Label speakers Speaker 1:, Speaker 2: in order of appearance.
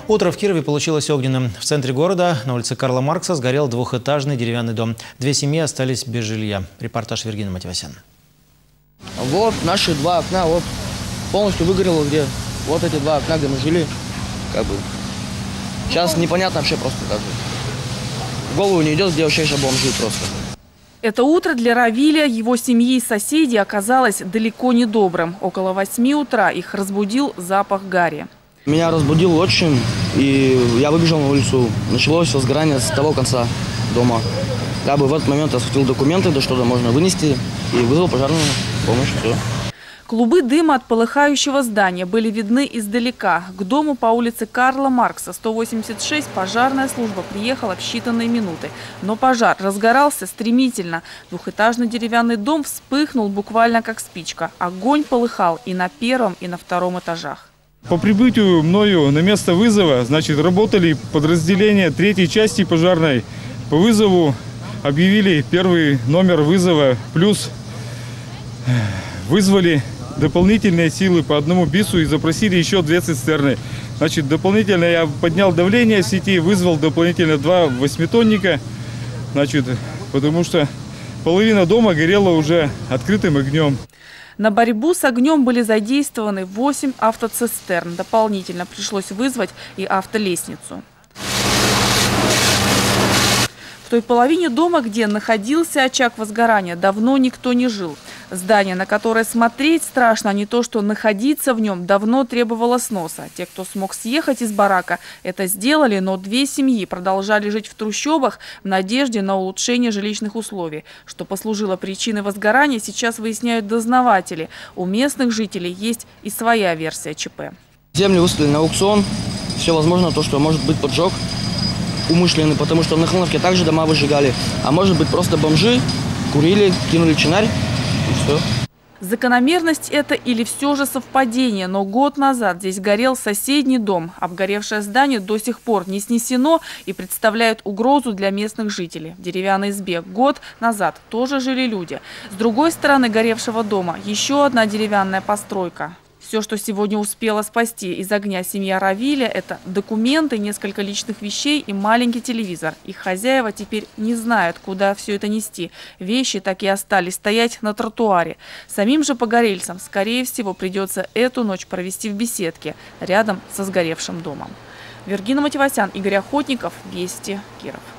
Speaker 1: Утро в Кирове получилось огненным. В центре города, на улице Карла Маркса, сгорел двухэтажный деревянный дом. 2 семьи остались без жилья. Репортаж Вергина Мативасян.
Speaker 2: Вот наши 2 окна, вот полностью выгорело где. Вот эти 2 окна, где мы жили. Сейчас непонятно вообще просто даже. В голову не идет, где вообще еще бомжи просто.
Speaker 3: Это утро для Равиля, его семьи и соседей оказалось далеко не добрым. Около 8 утра их разбудил запах гари.
Speaker 2: Меня разбудил отчим, и я выбежал на улицу. Началось возгорание с того конца дома. В этот момент я схватил документы, да что-то можно вынести, и вызвал пожарную помощь. Все.
Speaker 3: Клубы дыма от полыхающего здания были видны издалека. К дому по улице Карла Маркса, 186, пожарная служба приехала в считанные минуты. Но пожар разгорался стремительно. Двухэтажный деревянный дом вспыхнул буквально как спичка. Огонь полыхал и на 1-м, и на 2-м этажах.
Speaker 4: По прибытию мною на место вызова, работали подразделения 3-й части пожарной. По вызову объявили 1-й номер вызова, плюс вызвали дополнительные силы по 1 БИСу и запросили еще 2 цистерны. Дополнительно я поднял давление в сети, вызвал дополнительно 2 8-тонника, потому что половина дома горела уже открытым огнем.
Speaker 3: На борьбу с огнем были задействованы 8 автоцистерн. Дополнительно пришлось вызвать и автолестницу. В той половине дома, где находился очаг возгорания, давно никто не жил. Здание, на которое смотреть страшно, а не то, что находиться в нем, давно требовало сноса. Те, кто смог съехать из барака, это сделали, но 2 семьи продолжали жить в трущобах в надежде на улучшение жилищных условий. Что послужило причиной возгорания, сейчас выясняют дознаватели. У местных жителей есть и своя версия ЧП.
Speaker 2: Земли выставили на аукцион. Все возможно, то, что может быть поджог умышленный, потому что на Хлыновке также дома выжигали. А может быть просто бомжи курили, кинули чинарь и все.
Speaker 3: Закономерность это или все же совпадение, но год назад здесь горел соседний дом. Обгоревшее здание до сих пор не снесено и представляет угрозу для местных жителей. В деревянной избе год назад тоже жили люди. С другой стороны горевшего дома еще одна деревянная постройка. Все, что сегодня успела спасти из огня семья Равиля, это документы, несколько личных вещей и маленький телевизор. Их хозяева теперь не знают, куда все это нести. Вещи так и остались стоять на тротуаре. Самим же погорельцам, скорее всего, придется эту ночь провести в беседке рядом со сгоревшим домом. Вергина Мативасян, Игорь Охотников, Вести, Киров.